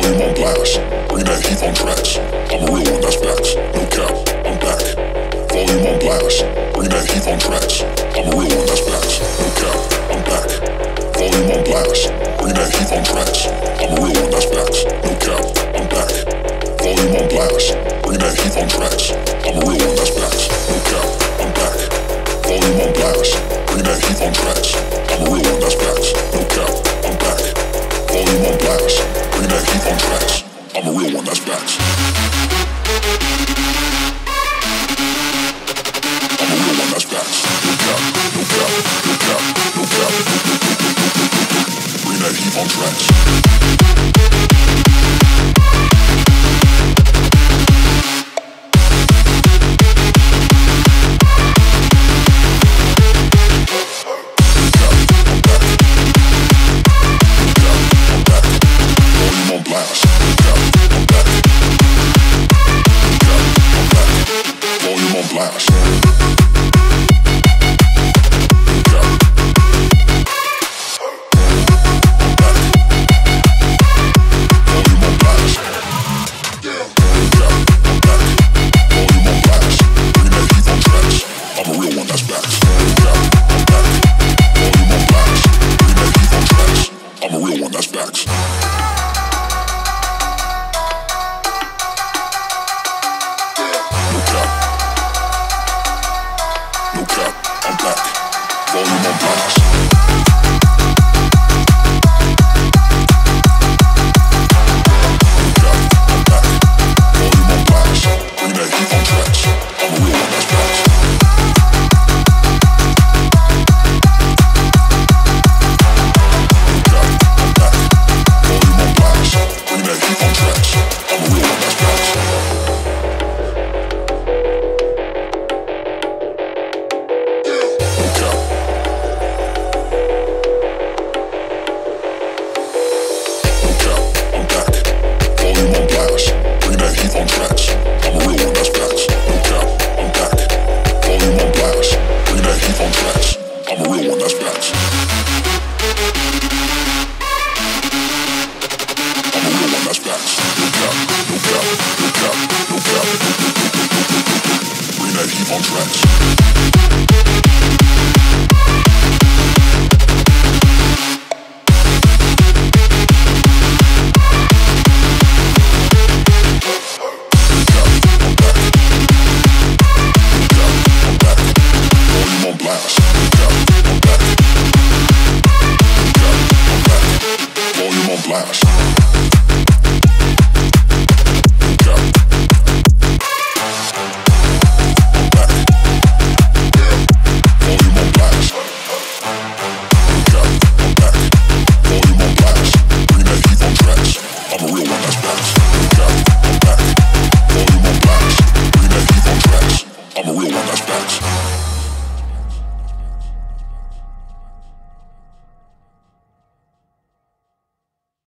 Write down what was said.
volume on blast, bring that heat on tracks. I'm a real one, that's facts, no cap, I'm back. Volume on blast, bring that heat on tracks. I'm a real one, that's facts, no cap, I'm back. Volume on blast, bring that heat on tracks. I'm a real one, that's facts, no cap, I'm back. Volume on blast, bring that heat on tracks. I'm a real one, that's facts, no cap, I'm back. Volume on blast, bring that heat on tracks. I'm a real one, that's facts, no cap, I'm back. Volume on blast, bring that heat on tracks. I'm a real one, that's facts. I'm a real one, that's facts. No cap, no cap, no cap, no cap. Bring that heat on tracks. On track.